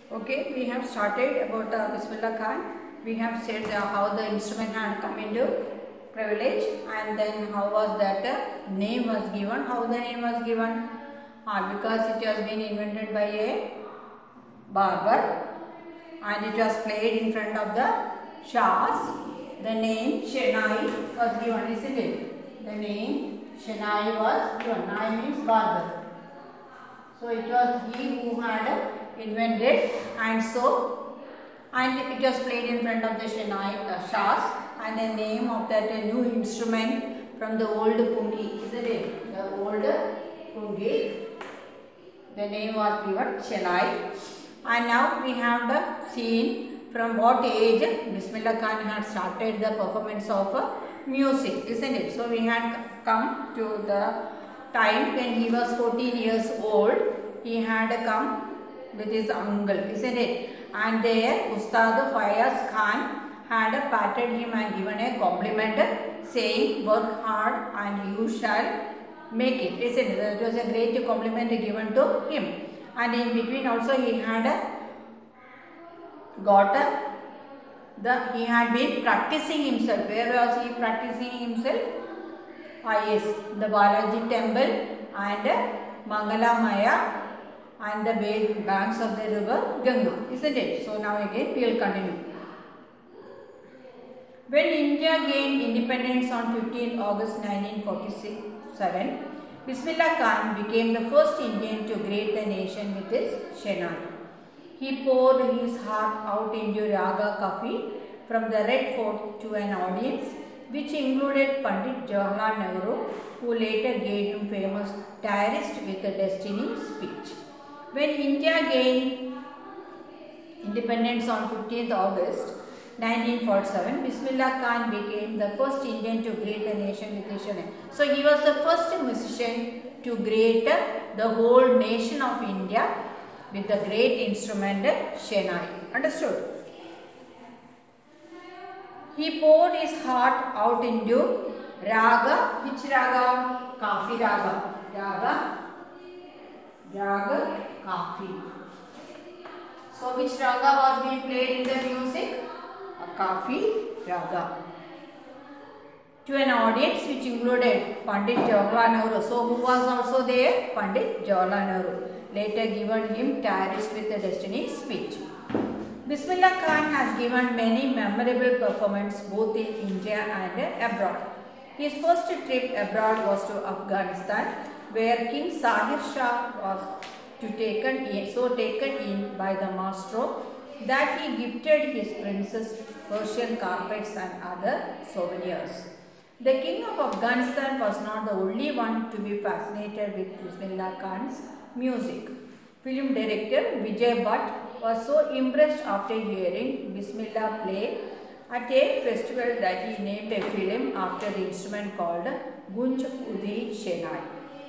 Okay, we have started about Bismillah Khan. We have said how the instrument had come into privilege, and then how was that name was given. How the name was given? Because it has been invented by a barber and it was played in front of the Shahs. The name Shehnai was given, isn't it? The name Shehnai was given. Nai means barber. So it was he who had invented, and it was played in front of the Shahs, and the name of that new instrument from the old Pungi, isn't it? The old Pungi. The name was given Shehnai. And now we have the scene from what age Bismillah Khan had started the performance of music, isn't it? So we had come to the time when he was 14 years old. He had come with his uncle, isn't it? And there Ustad Fayaz Khan had patted him and given a compliment saying, "Work hard and you shall make it," isn't it? It was a great compliment given to him. And in between also he had he had been practicing himself. Where was he practicing himself? Yes, the Balaji temple and Mangala Maya and the banks of the river Ganga, isn't it? So now again we will continue. When India gained independence on 15th August 1947, Bismillah Khan became the first Indian to greet the nation with his Shehnai. He poured his heart out into Raga Kafi from the Red Fort to an audience which included Pandit Jawaharlal Nehru, who later gave him famous Diarist with a Destiny speech. When India gained independence on 15th August 1947, Bismillah Khan became the first Indian to greet the nation with his Shehnai. So he was the first musician to greet the whole nation of India with the great instrument Shehnai. Understood? He poured his heart out into Raga. Which Raga? Kafi Raga. Raga Kafi. So which Raga was being played in the music? Kafi Raga. To an audience which included Pandit Jawaharlal Nehru. So who was also there? Pandit Jawaharlal Nehru. Later given him Diarist with a Destiny speech. Bismillah Khan has given many memorable performances both in India and abroad. His first trip abroad was to Afghanistan, where King Sahir Shah was taken in by the maestro that he gifted his princess Persian carpets and other souvenirs. The King of Afghanistan was not the only one to be fascinated with Bismillah Khan's music. Film director Vijay Bhatt was so impressed after hearing Bismillah play at a festival that he named a film after the instrument called Gunj Udi Shehnai.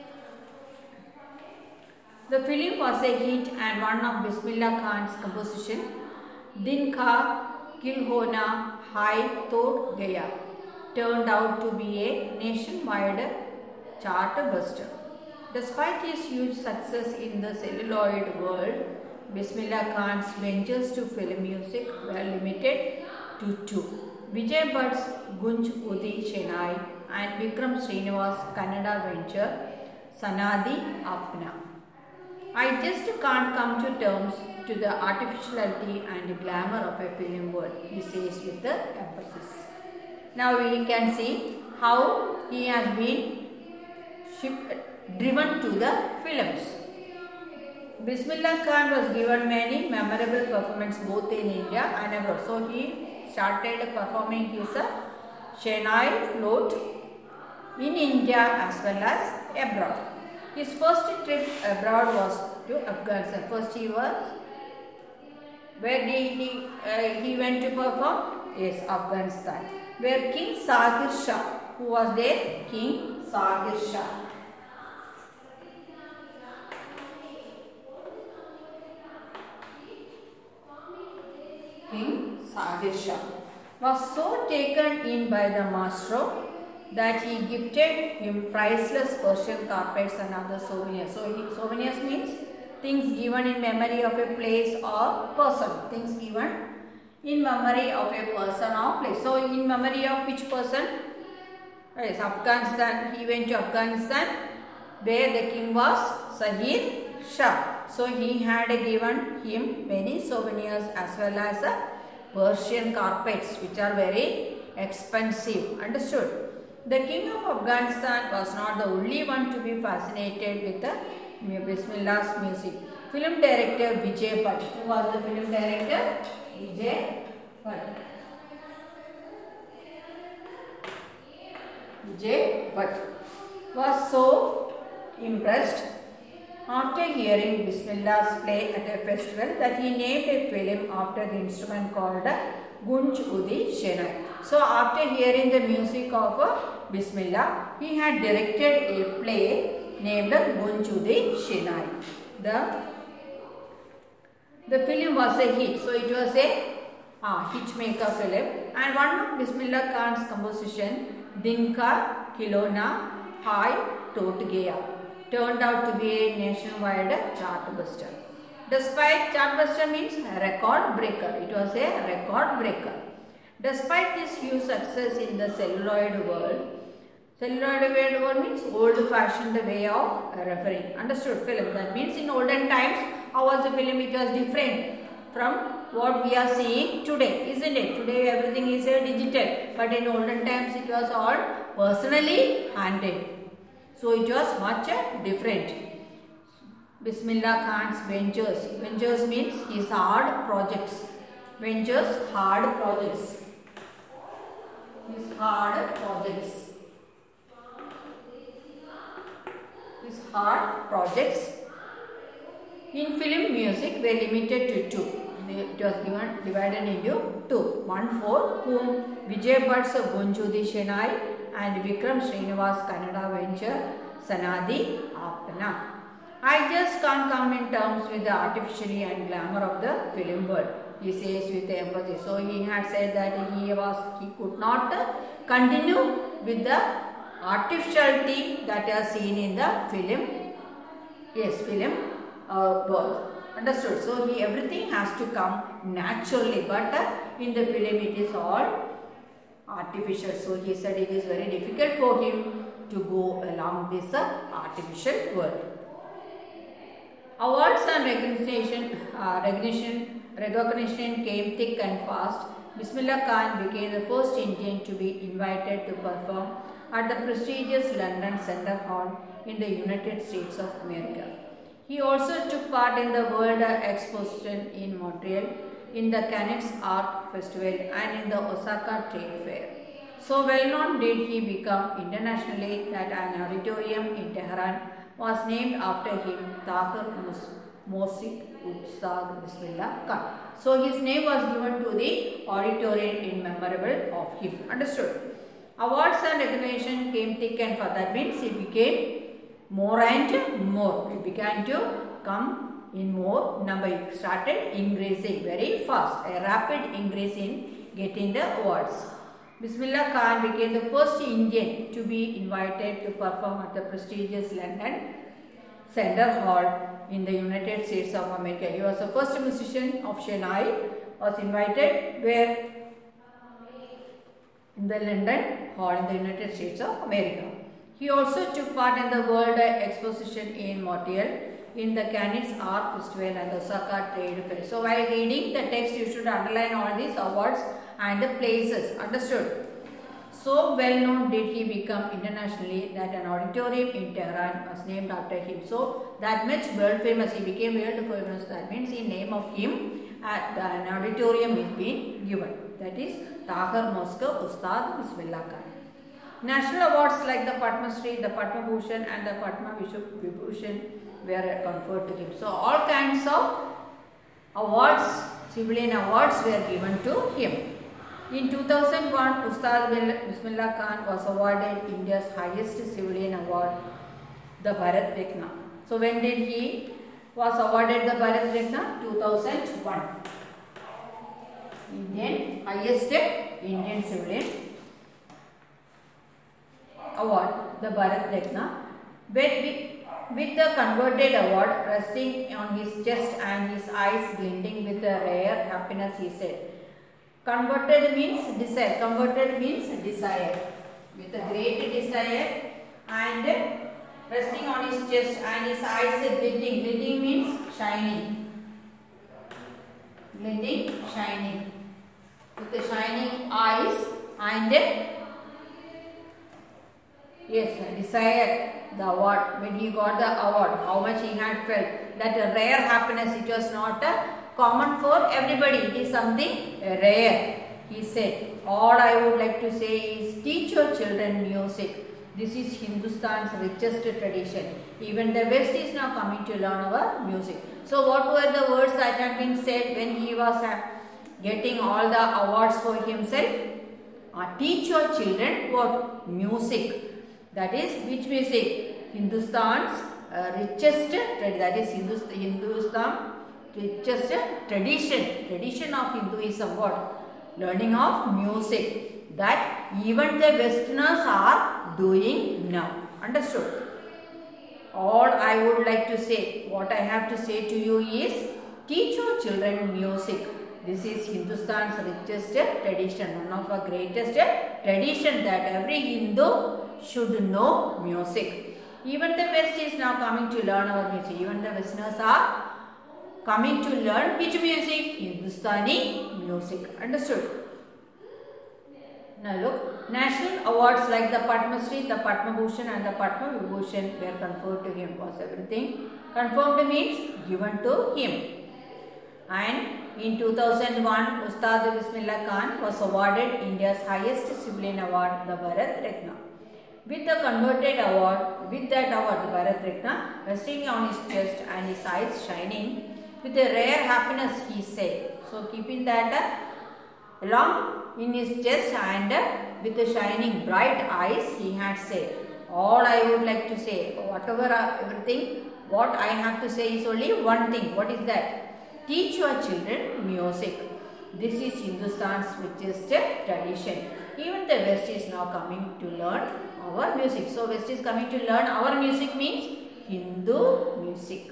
The film was a hit, and one of Bismillah Khan's composition, Din Ka Kil Hona Hai Tod Gaya, turned out to be a nationwide chart buster. Despite his huge success in the celluloid world, Bismillah Khan's ventures to film music were limited to two: Vijay Bhatt's Gunj Udi Shehnai and Vikram Srinivas' Kannada venture Sanadi Apna. I just can't come to terms to the artificiality and glamour of a film world, he says with the emphasis. Now we can see how he has been driven to the films. Bismillah Khan was given many memorable performances both in India and abroad. So he started performing his Shehnai float in India as well as abroad. His first trip abroad was to Afghanistan. First where did he went to perform? Yes, Afghanistan, where King Sahir Shah, who was there? King Sahir Shah. King Sahir Shah was so taken in by the maestro that he gifted him priceless Persian carpets and other souvenirs. So souvenirs means things given in memory of a place or person. Things given in memory of a person or place. So in memory of which person? Yes, Afghanistan. He went to Afghanistan where the king was Zahir Shah. So he had given him many souvenirs as well as Persian carpets which are very expensive. Understood? The king of Afghanistan was not the only one to be fascinated with the Bismillah's music. Film director Vijay Bhatt. Who was the film director? Vijay Bhatt. Vijay Bhatt was so impressed after hearing Bismillah's play at a festival that he named a film after the instrument called Gunj Udi Shehnai. So after hearing the music of Bismillah, he had directed a play named Gunj Udi Shehnai. The film was a hit. So it was a hitmaker film. And one of Bismillah Khan's composition, Din Ka Khilona Hai Toot Gaya, turned out to be a nationwide chartbuster. Despite chartbuster means record breaker. It was a record breaker. Despite this huge success in the celluloid world means old-fashioned way of referring. Understood? Film. That means in olden times, how was the film? It was different from what we are seeing today, isn't it? Today everything is digital, but in olden times it was all personally handled. So it was much different. Bismillah Khan's ventures. Ventures means his hard projects. Ventures, hard projects. His hard projects. His hard projects in film music were limited to two. It was divided into two. One for whom Vijay Bhatt's Gunj Udi Shehnai and Vikram Srinivas Kannada venture Sanadi Apna. I just can't come in terms with the artificiality and glamour of the film world, he says with emphasis. So he had said that he could not continue with the artificiality that is seen in the film. Yes, film world. Understood? So everything has to come naturally, but in the film it is all artificial. So he said it is very difficult for him to go along this artificial world. Awards and recognition came thick and fast. Bismillah Khan became the first Indian to be invited to perform at the prestigious London Center Hall in the United States of America. He also took part in the World Exposition in Montreal, in the Cannes Art Festival and in the Osaka Trade Fair. So well known did he become internationally that an auditorium in Tehran was named after him, Tahir Mosik Ustad Bismillah Khan. So his name was given to the auditorium in memorable of him. Understood? Awards and recognition came thick and fast. That means he became more and more. It began to come in more number. It started increasing very fast. A rapid increase in getting the awards. Bismillah Khan became the first Indian to be invited to perform at the prestigious London Center Hall in the United States of America. He was the first musician of Shehnai, was invited where? In the London Hall in the United States of America. He also took part in the World Exposition in Montreal, in the Cannes Art Festival and the Osaka Trade Fair. So while reading the text, you should underline all these awards and the places. Understood? So well known did he become internationally that an auditorium in Tehran was named after him. So that much world famous, he became world famous. That means in name of him an auditorium is being given. That is Tahir Mosik Ustad Bismillah Khan. National awards like the Padma Shri, the Padma Bhushan and the Padma Vibhushan were conferred to him. So all kinds of awards, civilian awards were given to him. In 2001, Ustad Bismillah Khan was awarded India's highest civilian award, the Bharat Ratna. So when did he was awarded the Bharat Ratna? 2001. Indian highest Indian civilian award, the Bharat Ratna. with the converted award resting on his chest and his eyes glinting with a rare happiness, he said. Converted means desire. Converted means desire. With a great desire and resting on his chest and his eyes glinting. Glinting means shining. Glinting, shining. With the shining eyes and desire the award. When he got the award, how much he had felt. That a rare happiness. It was not common for everybody. It is something rare. He said, all I would like to say is teach your children music. This is Hindustan's richest tradition. Even the West is now coming to learn our music. So what were the words that had been said when he was getting all the awards for himself? Teach your children what? Music. That is which music? Hindustan's richest, that is Hindustan richest tradition. Tradition of Hinduism what? Learning of music. That even the Westerners are doing now. Understood? All I would like to say, what I have to say to you is teach your children music. This is Hindustan's richest tradition, one of our greatest tradition that every Hindu should know music. Even the West is now coming to learn our music. Even the Westerners are coming to learn which music? Hindustani music. Understood? Now look, national awards like the Padma Shri, the Padma Bhushan and the Padma Vibhushan were conferred to him. Was everything confirmed means given to him. And in 2001, Ustad Bismillah Khan was awarded India's highest civilian award, the Bharat Ratna. With the converted award, the Bharat Ratna, resting on his chest and his eyes shining with a rare happiness, he said. So keeping that along in his chest and with the shining bright eyes, he had said, all I would like to say, whatever everything, what I have to say is only one thing. What is that? Teach your children music. This is Hindustan's richest tradition. Even the West is now coming to learn our music. So West is coming to learn our music means Hindu music.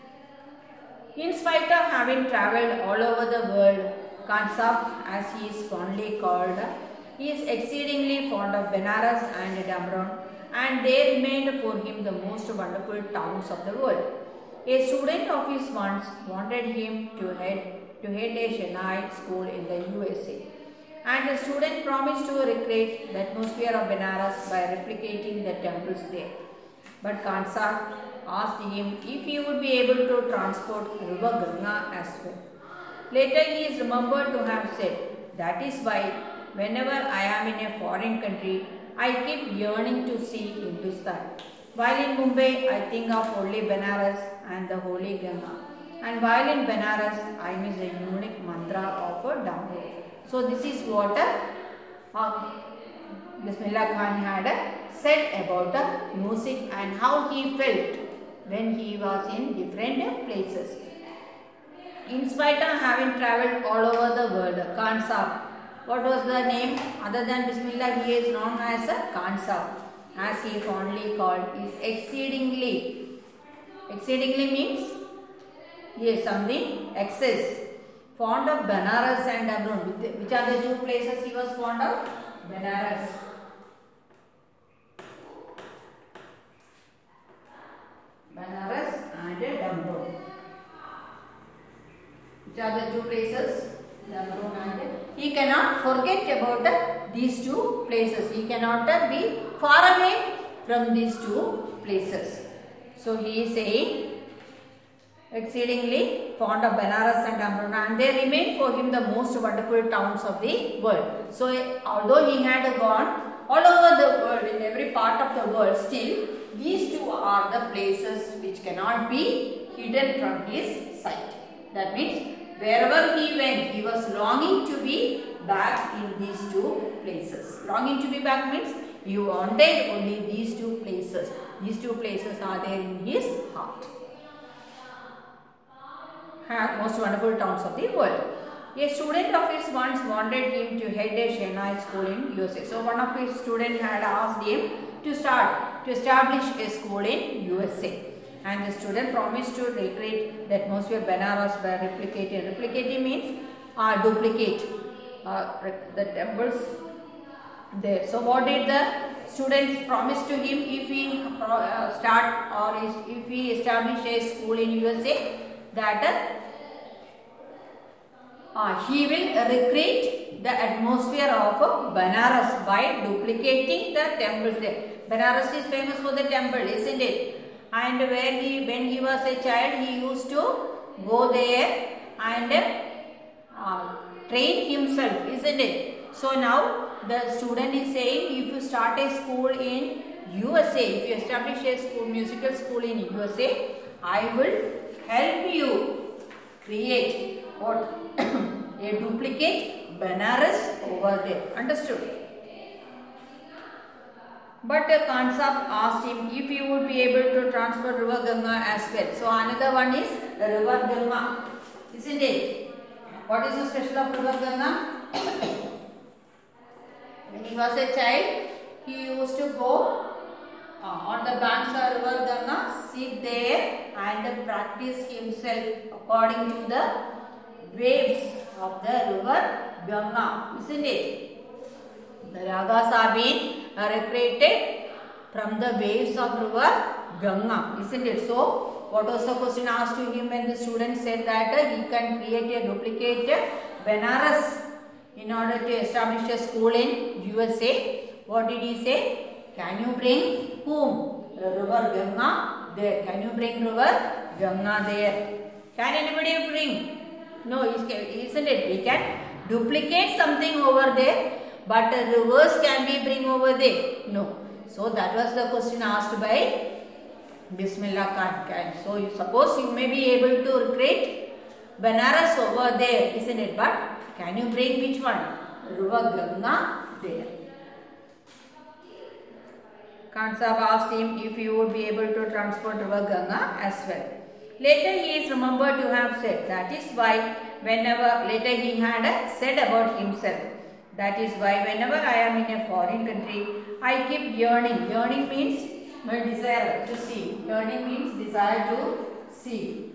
In spite of having travelled all over the world, Khan Sahib, as he is fondly called, he is exceedingly fond of Benares and Damron, and they remained for him the most wonderful towns of the world. A student of his once wanted him to head a Shahnaite school in the USA, and the student promised to recreate the atmosphere of Benares by replicating the temples there. But Khan Sahib asked him if he would be able to transport River Ganga as well. Later he is remembered to have said, that is why whenever I am in a foreign country, I keep yearning to see Hindustan. While in Mumbai, I think of only Benares and the holy Ganga. And while in Benares, I miss the unique mantra of a Damro. So this is what Bismillah Khan had said about the music and how he felt when he was in different places. In spite of having travelled all over the world, Khan Sahib, what was the name? Other than Bismillah, he is known as Khan Sahib, as he fondly called, is exceedingly. Exceedingly means, yes, something excess. Fond of Benares and Damron. Which are the two places he was fond of? Benares. Benares and Damron. Which are the two places? Damron and he cannot forget about these two places. He cannot be far away from these two places. So he is saying exceedingly fond of Benares and Damron, and they remain for him the most wonderful towns of the world. So although he had gone all over the world, in every part of the world, still these two are the places which cannot be hidden from his sight. That means wherever he went, he was longing to be back in these two places. Longing to be back means he wanted only these two places. These two places are there in his heart. Most wonderful towns of the world. A student of his once wanted him to head a Shahnaite school in USA. So one of his students had asked him to establish a school in USA. and the student promised to recreate the atmosphere Benaras by replicating. Replicating means duplicate the temples there. So what did the students promise to him if he start or if he establish a school in USA, that he will recreate the atmosphere of Benaras by duplicating the temples there. Benaras is famous for the temple, isn't it? And when he was a child, he used to go there and train himself, isn't it? So now the student is saying, if you start a school in USA, if you establish a school, musical school in USA, I will help you create what? A duplicate Benaras over there. Understood? But Kansab asked him if he would be able to transfer river Ganga as well. So another one is the river Ganga, isn't it? What is the special of river Ganga? When he was a child, he used to go on the banks of river Ganga, sit there and practice himself according to the waves of the river Ganga, isn't it? The ragas are being recreated from the waves of river Ganga, isn't it? So, what was the question asked to him when the student said that he can create a duplicate Benaras in order to establish a school in USA? What did he say? Can you bring whom? The river Ganga there. Can you bring river Ganga there? Can anybody bring? No, isn't it? We can duplicate something over there, but rivers can we bring over there? No. So that was the question asked by Bismillah Khan. So you suppose you may be able to recreate Benaras over there, isn't it? But can you bring which one? River Ganga there. Kansab asked him if he would be able to transport river Ganga as well. Later he is remembered to have said, that is why whenever, later he had said about himself, that is why whenever I am in a foreign country, I keep yearning. Yearning means my desire to see. Yearning means desire to see.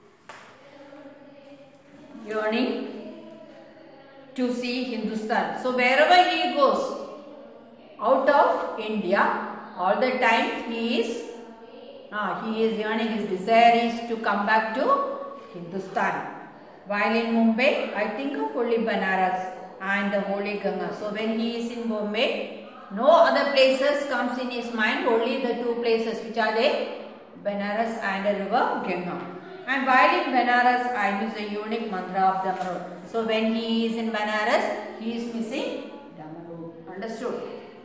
Yearning to see Hindustan. So wherever he goes out of India, all the time he is yearning, his desire is to come back to Hindustan. While in Mumbai, I think of only Benaras and the Holy Ganga. So when he is in Bombay, no other places comes in his mind, only the two places which are there, Benaras and the river Ganga. And while in Benaras, I miss the unique mantra of Damaru. So when he is in Benaras, he is missing Damaru. Understood?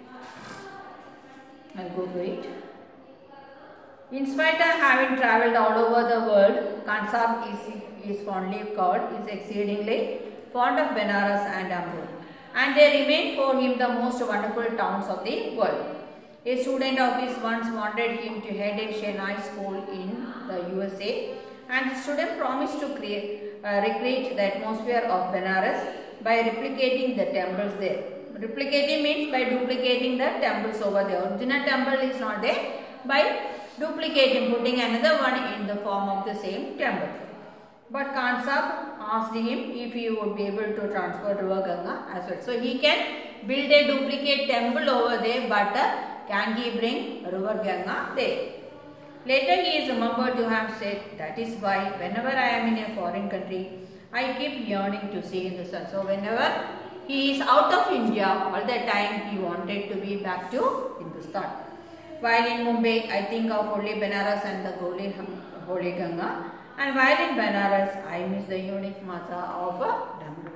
I'll go to it. In spite of having travelled all over the world, Kansab is fondly called, is exceedingly fond of Benaras and Amrut, and they remain for him the most wonderful towns of the world. A student of his once wanted him to head a Shehnai school in the USA, and the student promised to recreate the atmosphere of Benaras by replicating the temples there. Replicating means by duplicating the temples over there. Original temple is not there, by duplicating, putting another one in the form of the same temple. But Kansab asked him if he would be able to transfer river Ganga as well. So he can build a duplicate temple over there, but can he bring river Ganga there? Later he is remembered to have said, that is why whenever I am in a foreign country, I keep yearning to see Hindustan. So whenever he is out of India, all the time he wanted to be back to Hindustan. While in Mumbai, I think of only Benaras and the Holy Ganga. And while in Benaras, I miss the unique mantra of Damaru.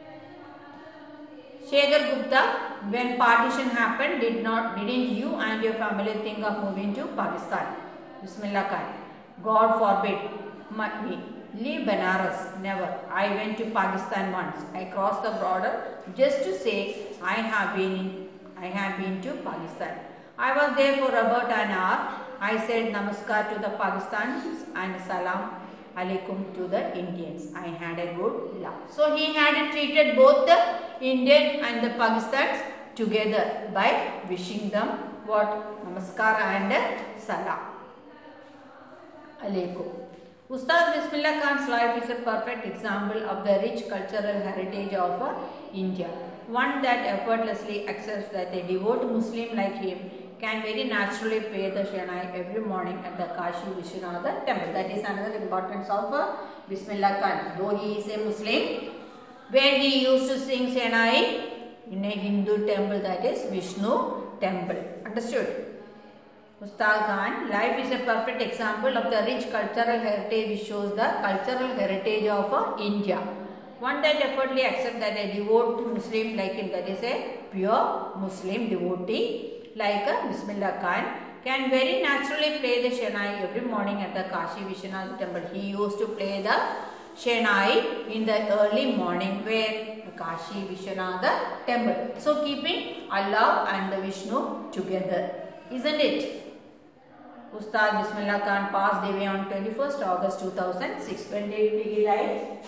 Shekhar Gupta, when partition happened, didn't you and your family think of moving to Pakistan? Bismillah Khan. God forbid me. Leave Benaras. Never. I went to Pakistan once. I crossed the border just to say I have been to Pakistan. I was there for about an hour. I said namaskar to the Pakistanis and salam alaikum to the Indians. I had a good laugh. So he had treated both the Indian and the Pakistans together by wishing them what? Namaskar and salam. alaikum. Ustad Bismillah Khan's life is a perfect example of the rich cultural heritage of India. One that effortlessly accepts that a devout Muslim like him can very naturally pay the Shehnai every morning at the Kashi Vishwanath temple. That is another importance of Bismillah Khan. Though he is a Muslim, where he used to sing Shehnai in a Hindu temple, that is Vishnu temple. Understood? Ustad Khan life is a perfect example of the rich cultural heritage which shows the cultural heritage of India. One that effortlessly accepts that a devout Muslim like him, that is a pure Muslim devotee like Bismillah Khan, can very naturally play the Shehnai every morning at the Kashi Vishwanath temple. He used to play the Shehnai in the early morning where the Kashi Vishwanath temple. So keeping Allah and the Vishnu together, isn't it? Ustad Bismillah Khan passed away on 21st August 2006. When did he die?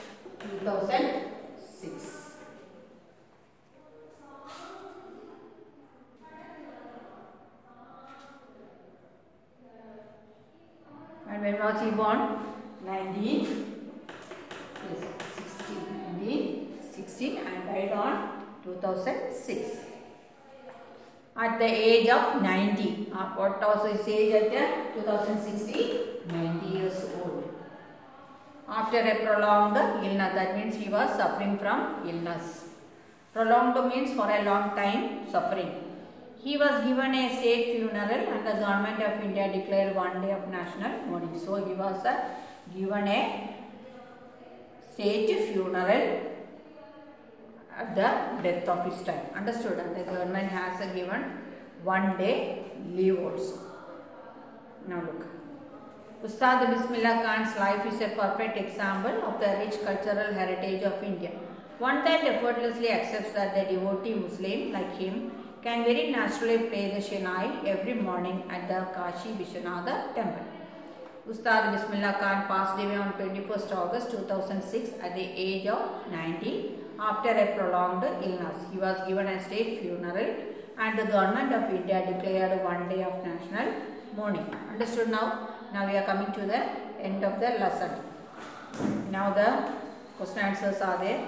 2006. And when was he born? 1916 and died on 2006. At the age of 90. What was his age at 2016? 90 years old. After a prolonged illness, that means he was suffering from illness. Prolonged means for a long time suffering. He was given a state funeral and the government of India declared one day of national mourning. So he was given a state funeral at the death of his time. Understood? And the government has given 1 day leave also. Now look. Ustad Bismillah Khan's life is a perfect example of the rich cultural heritage of India. One that effortlessly accepts that the devotee Muslim like him can very naturally play the Shehnai every morning at the Kashi Vishwanath temple. Ustad Bismillah Khan passed away on 21st August 2006 at the age of 90 after a prolonged illness. He was given a state funeral and the government of India declared 1 day of national mourning. Understood now? Now we are coming to the end of the lesson. Now the question answers are there.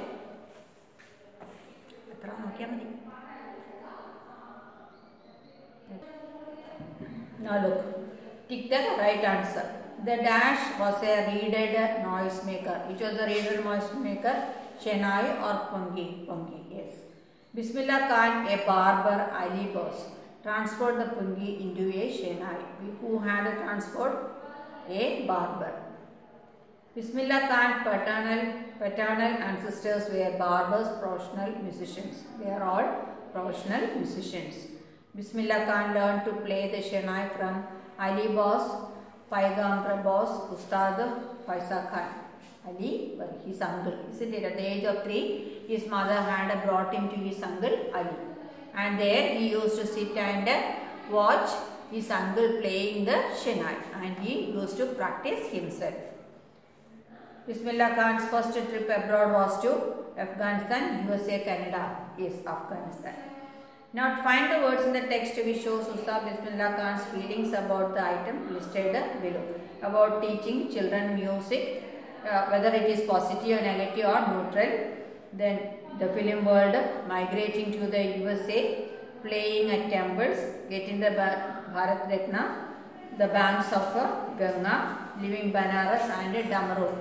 Now look, tick the right answer. The dash was a reeded noise maker. Which was the reeded noise maker? Shehnai or Pungi? Pungi, yes. Bismillah Khan, a barber, Ali Boss, transferred the Pungi into a Shehnai. Who had a transport? A barber. Bismillah Khan paternal ancestors were barbers, professional musicians. They are all professional musicians. Bismillah Khan learned to play the Shehnai from Ali Boss, Paigambra Boss, Ustad Faisa Khan. Ali, his uncle. Isn't it? At the age of 3, his mother had brought him to his uncle Ali. And there he used to sit and watch his uncle playing the Shehnai. And he used to practice himself. Bismillah Khan's first trip abroad was to Afghanistan, USA, Canada. Yes, Afghanistan. Now find the words in the text which shows Ustad Bismillah Khan's feelings about the item listed below. About teaching children music, whether it is positive or negative or neutral. Then the film world, migrating to the USA, playing at temples, getting the Bharat Ratna, the banks of Ganga, living Banaras and Damaro.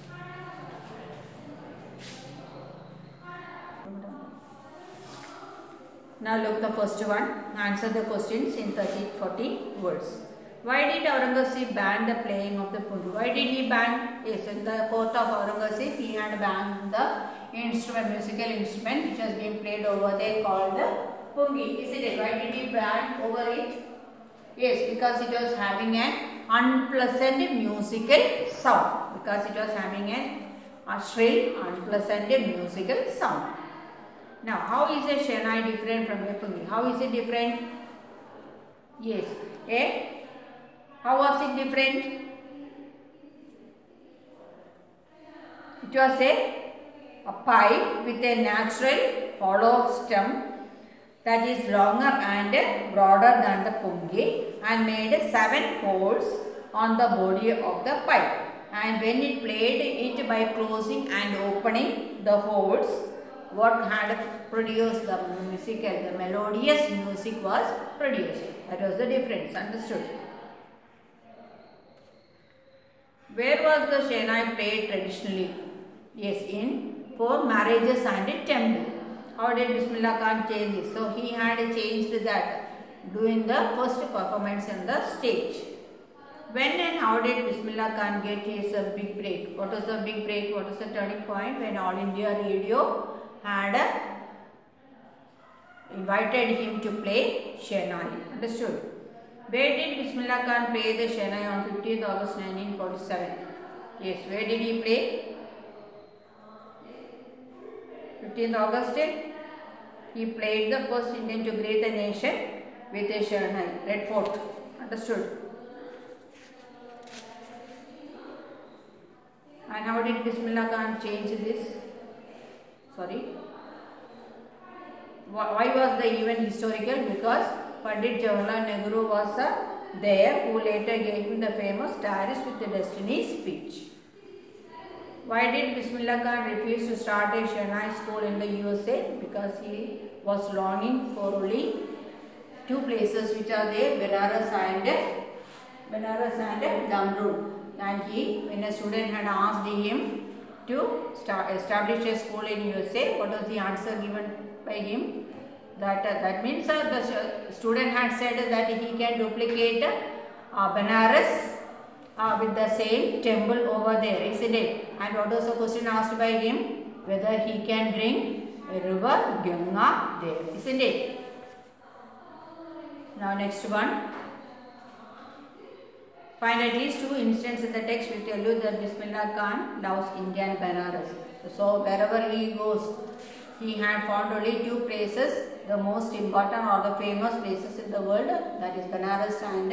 Now look the first one. Answer the questions in 30-40 words. Why did Aurangzeb ban the playing of the pungi? Why did he ban? Yes, in the court of Aurangzeb, he had banned the instrument, musical instrument which has been played over there called the pungi. Is it? Why did he ban over it? Yes, because it was having an unpleasant musical sound. Because it was having a shrill, unpleasant musical sound. Now, how is a Shehnai different from a pungi? How is it different? Yes. How was it different? It was a pipe with a natural hollow stem that is longer and broader than the pungi and made 7 holes on the body of the pipe, and when it played it by closing and opening the holes, what had produced the musical, the melodious music was produced. That was the difference. Understood? Where was the Shehnai played traditionally? Yes, for marriages and a temple. How did Bismillah Khan change this? So he had changed that during the first performance on the stage. When and how did Bismillah Khan get his big break? What was the big break? What was the turning point? When All India Radio had invited him to play Shehnai. Understood? Where did Bismillah Khan play the Shehnai on 15th August 1947? Yes, where did he play? 15th August, he played the first Indian to greet the nation with a Shehnai, Red Fort. Understood? And how did Bismillah Khan change this? Sorry. Why was the event historical? Because Pandit Jawaharlal Nehru was there, who later gave him the famous Terrorist with the Destiny speech. Why did Bismillah Khan refuse to start a Shehnai school in the USA? Because he was longing for only two places which are there, Benares and Damrud. And when a student had asked him to establish a school in USA, what was the answer given by him? That means the student had said that he can duplicate Benares with the same temple over there, isn't it? And what was the question asked by him? Whether he can bring a river Ganga there, isn't it? Now next one. Find at least two instances in the text which tell you that Bismillah Khan loves India and Benares. So wherever he goes, he had found only two places, the most important or the famous places in the world, that is Benares and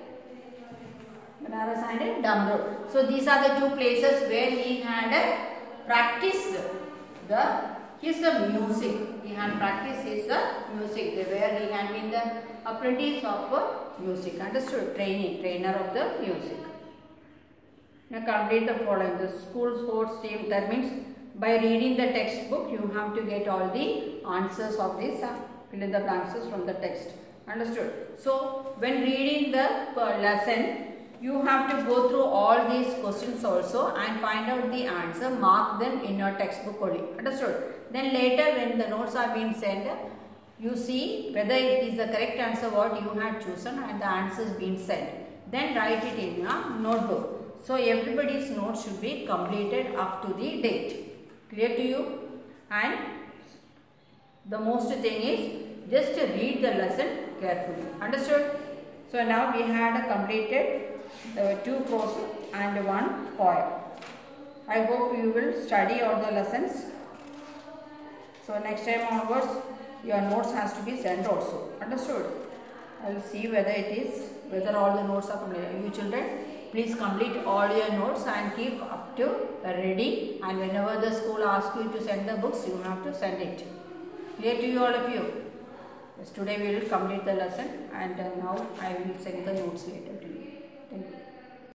Damrud. So these are the two places where he had practiced his music. He had practiced his music, where he had been the apprentice of music. Understood? Trainer of the music. Now complete the following. The school sports team, that means by reading the textbook you have to get all the answers of this, fill in the blanks from the text. Understood? So when reading the lesson, you have to go through all these questions also and find out the answer, mark them in your textbook only. Understood? Then later when the notes are being sent, you see whether it is the correct answer what you had chosen and the answer is being sent. Then write it in your notebook. So everybody's notes should be completed up to the date. Clear to you? And the most thing is just read the lesson carefully. Understood? So now we had completed the two prose and one poem. I hope you will study all the lessons. So next time onwards your notes has to be sent also. Understood? I will see whether all the notes are completed. You children, please complete all your notes and keep up to ready, and whenever the school asks you to send the books, you have to send it. Clear to you, all of you? Yes, today we will complete the lesson, and now I will send the notes later.